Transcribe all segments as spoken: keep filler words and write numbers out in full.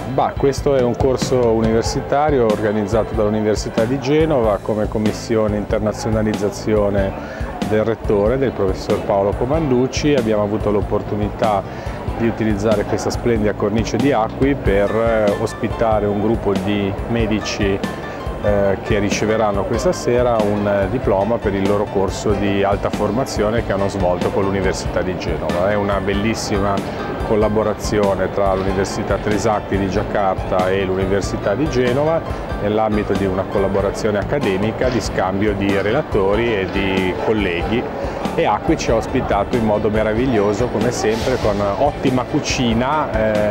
Bah, questo è un corso universitario organizzato dall'Università di Genova come commissione internazionalizzazione del rettore, del professor Paolo Comanducci. Abbiamo avuto l'opportunità di utilizzare questa splendida cornice di Acqui per ospitare un gruppo di medici eh, che riceveranno questa sera un diploma per il loro corso di alta formazione che hanno svolto con l'Università di Genova. È una bellissima collaborazione tra l'Università Trisakti di Giacarta e l'Università di Genova nell'ambito di una collaborazione accademica di scambio di relatori e di colleghi, e Acqui ci ha ospitato in modo meraviglioso come sempre con ottima cucina,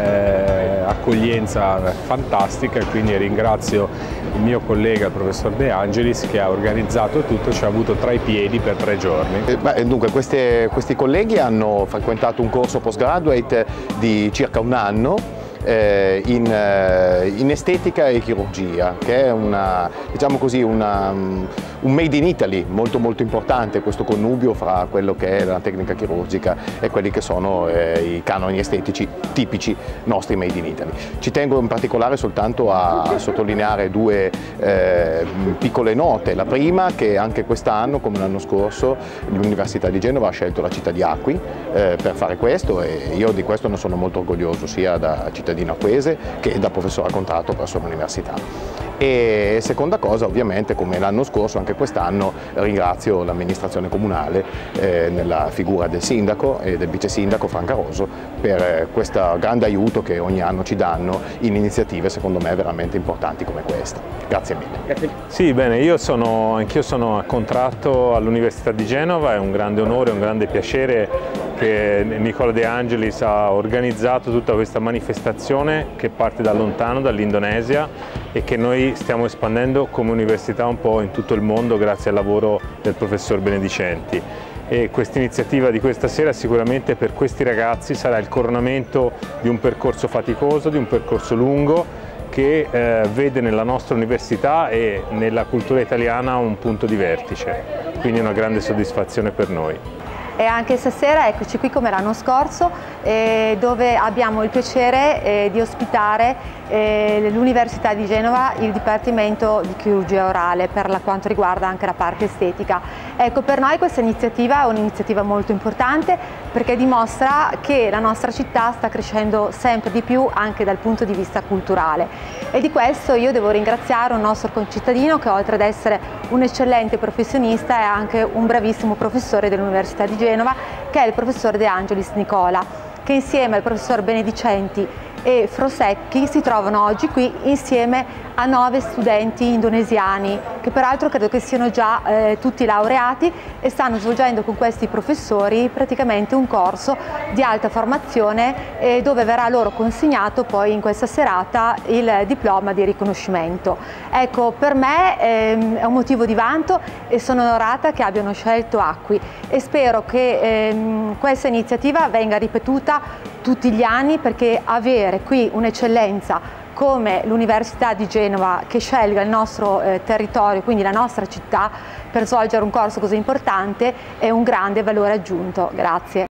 eh, accoglienza fantastica, e quindi ringrazio il mio collega il professor De Angelis che ha organizzato tutto, ci ha avuto tra i piedi per tre giorni. Eh, beh, dunque queste, questi colleghi hanno frequentato un corso postgraduate di circa un anno eh, in, eh, in estetica e chirurgia, che è una, diciamo così, una, un made in Italy molto molto importante, questo connubio fra quello che è la tecnica chirurgica e quelli che sono eh, i canoni estetici tipici nostri made in Italy. Ci tengo in particolare soltanto a sottolineare due eh, piccole note. La prima, che anche quest'anno, come l'anno scorso, l'Università di Genova ha scelto la città di Acqui eh, per fare questo, e io di questo ne sono molto orgoglioso, sia da cittadino acquese che da professore a contratto presso l'università. E seconda cosa, ovviamente, come l'anno scorso, anche quest'anno ringrazio l'amministrazione comunale eh, nella figura del sindaco e del vice sindaco Francaroso per eh, questo grande aiuto che ogni anno ci danno in iniziative secondo me veramente importanti come questa. Grazie mille. Sì, bene, io sono, anch'io sono a contratto all'Università di Genova, è un grande onore, un grande piacere che Nicola De Angelis ha organizzato tutta questa manifestazione che parte da lontano, dall'Indonesia, e che noi stiamo espandendo come università un po' in tutto il mondo grazie al lavoro del professor Benedicenti. E questa iniziativa di questa sera sicuramente per questi ragazzi sarà il coronamento di un percorso faticoso, di un percorso lungo, che eh, vede nella nostra università e nella cultura italiana un punto di vertice, quindi è una grande soddisfazione per noi. E anche stasera eccoci qui come l'anno scorso, eh, dove abbiamo il piacere eh, di ospitare eh, l'Università di Genova, il Dipartimento di Chirurgia Orale, per la, quanto riguarda anche la parte estetica. Ecco, per noi questa iniziativa è un'iniziativa molto importante perché dimostra che la nostra città sta crescendo sempre di più anche dal punto di vista culturale, e di questo io devo ringraziare un nostro concittadino che, oltre ad essere un eccellente professionista, è anche un bravissimo professore dell'Università di Genova, che è il professor De Angelis Nicola, che insieme al professor Benedicenti e Frosecchi si trovano oggi qui insieme a nove studenti indonesiani, che peraltro credo che siano già eh, tutti laureati, e stanno svolgendo con questi professori praticamente un corso di alta formazione eh, dove verrà loro consegnato poi in questa serata il diploma di riconoscimento. Ecco, per me ehm, è un motivo di vanto e sono onorata che abbiano scelto Acqui, e spero che ehm, questa iniziativa venga ripetuta tutti gli anni, perché avere qui un'eccellenza come l'Università di Genova che scelga il nostro eh, territorio, quindi la nostra città, per svolgere un corso così importante è un grande valore aggiunto. Grazie.